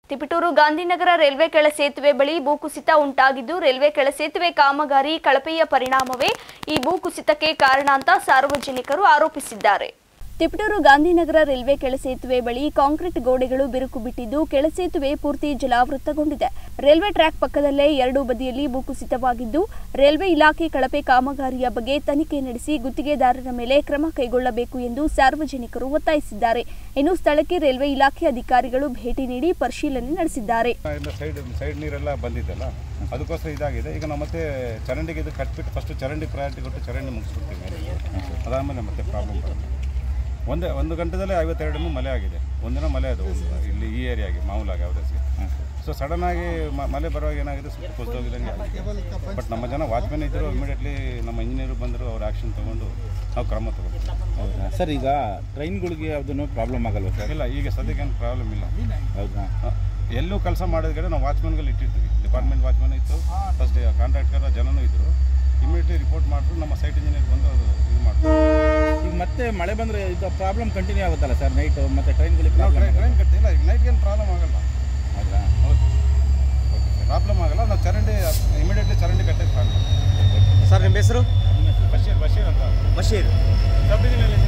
Tiptur Gandhinagar railway ಕೆಳ ಸೇತುವೆ ಬಳಿ ಭೂಕುಸಿತ ಉಂಟಾಗಿದ್ದು ರೈಲ್ವೆ ಕೆಳ ಸೇತುವೆ ಕಾಮಗಾರಿ ಕಳಪೆಯ ಪರಿಣಾಮವೇ ಈ ಭೂಕುಸಿತಕ್ಕೆ ಕಾರಣ ಅಂತ ಸಾರ್ವಜನಿಕರು ಆರೋಪಿಸಿದ್ದಾರೆ. ತಿಪಟೂರು ಗಾಂಧಿನಗರ ರೈಲ್ವೆ ಕೆಳ ಸೇತುವೆ ಬಳಿ ಕಾಂಕ್ರೀಟ್ ಗೋಡೆಗಳು ಬಿರುಕು ಬಿಟ್ಟಿದ್ದು ಕೆಳ ಸೇತುವೆ ಪೂರ್ತಿ ಜಲಾವೃತಗೊಂಡಿದೆ. ರೈಲ್ವೆ ಟ್ರ್ಯಾಕ್ ಪಕ್ಕದಲ್ಲೇ ಎರಡೂ ಬದಿಯಲ್ಲಿ ಭೂಕುಸಿತವಾಗಿದ್ದು ರೈಲ್ವೆ ಇಲಾಖೆ ಕಳಪೆ ಕಾಮಗಾರಿಯ ಬಗ್ಗೆ ತನಿಖೆ ನಡೆಸಿ ಗುತ್ತಿಗೆದಾರರ ಮೇಲೆ ಕ್ರಮ ಕೈಗೊಳ್ಳಬೇಕು ಎಂದು ಸಾರ್ವಜನಿಕರು ಒತ್ತಾಯಿಸಿದ್ದಾರೆ. ಇನ್ನು ಸ್ಥಳಕ್ಕೆ ರೈಲ್ವೆ ಇಲಾಖೆ ಅಧಿಕಾರಿಗಳು ಭೇಟಿ ನೀಡಿ ಪರಿಶೀಲನೆ ನಡೆಸಿದ್ದಾರೆ. ಸೈಡ್ ನೀರೆಲ್ಲ ಬಂದಿದ್ದಲ್ಲ ಅದಕ್ಕೋಸ್ಕರ ಇದಾಗಿದೆ. ಈಗ ನಾವು ಮತ್ತೆ ಚರಂಡಿಗೆ ಇದು ಕಟ್ಬಿಟ್ಟು ಫಸ್ಟ್ ಚರಂಡಿ ಪ್ರಯಾರಿಟಿ ಕೊಟ್ಟು ಚರಂಡಿ ಮುಗಿಸ್ಬಿಡ್ತೀವಿ. ಅದಾದಮೇಲೆ ಮತ್ತೆ ಪ್ರಾಬ್ಲಮ್ ಬರುತ್ತೆ. ಒಂದು ಗಂಟೆದಲ್ಲೇ 52 ಮಳೆ ಆಗಿದೆ. ಒಂದಿನ ಮಳೆ ಅದು ಇಲ್ಲಿ ಈ ಏರಿಯಾಗೆ ಮಾಮೂಲಾಗಿ ಯಾವುದೇ ಸೊ ಸಡನ್ನಾಗಿ ಮಳೆ ಬರುವಾಗ ಏನಾಗಿದೆ ಸ್ವಲ್ಪ ಕುಸಿದೋಗಿದಂಗೆ ಆಗಿದೆ. ಬಟ್ ನಮ್ಮ ಜನ ವಾಚ್ಮೆನ್ ಇದ್ದರು, ಇಮಿಡಿಯೇಟ್ಲಿ ನಮ್ಮ ಇಂಜಿನಿಯರು ಬಂದರು, ಅವ್ರು ಆ್ಯಕ್ಷನ್ ತೊಗೊಂಡು ನಾವು ಕ್ರಮ ತೊಗೊಂಡು. ಸರ್ ಈಗ ಟ್ರೈನ್ಗಳಿಗೆ ಯಾವುದೂ ಪ್ರಾಬ್ಲಮ್ ಆಗಲ್ವ ಸರ್? ಇಲ್ಲ, ಈಗ ಸದ್ಯಕ್ಕೆ ಏನು ಪ್ರಾಬ್ಲಮ್ ಇಲ್ಲ. ಹೌದಾ? ಎಲ್ಲೂ ಕೆಲಸ ಮಾಡಿದ ಕಡೆ ನಾವು ವಾಚ್ಮೆನ್ಗಳು ಇಟ್ಟಿರ್ತೀವಿ. ಡಿಪಾರ್ಟ್ಮೆಂಟ್ ವಾಚ್ಮೆನ್ ಇತ್ತು, ಫಸ್ಟ್ ಕಾಂಟ್ರಾಕ್ಟರ್ ಜನನೂ ಇದ್ದರು. ಇಮಿಡಿಯೇಟ್ಲಿ ರಿಪೋರ್ಟ್ ಮಾಡಿದ್ರು ನಮ್ಮ ಸೈಟ್ ಇಂಜಿನಿಯರ್ ಬಂದು ಅದು ಇದು ಮಾಡ್ತಾರೆ. ಈಗ ಮತ್ತೆ ಮಳೆ ಬಂದರೆ ಇದು ಪ್ರಾಬ್ಲಮ್ ಕಂಟಿನ್ಯೂ ಆಗುತ್ತಲ್ಲ ಸರ್ ನೈಟು? ಮತ್ತು ಟ್ರೈನ್ಗಳಿಗೆ ಟ್ರೈನ್ ಕಟ್ಟಿಲ್ಲ, ಈಗ ನೈಟ್ಗೇನು ಪ್ರಾಬ್ಲಮ್ ಆಗಲ್ಲ. ಹೌದಾ? ಹೌದು, ಪ್ರಾಬ್ಲಮ್ ಆಗಲ್ಲ. ನಾವು ಚರಂಡಿ ಇಮಿಡಿಯೇಟ್ಲಿ ಚರಂಡಿ ಕಟ್ಟಕ್ಕೆ ಪ್ಲಾನ್ ಮಾಡ್ತೀವಿ. ಸರ್ ನಿಮ್ಮ ಹೆಸರು? ಬಶೀರ್ ಅಂತ. ಬಶೀರ್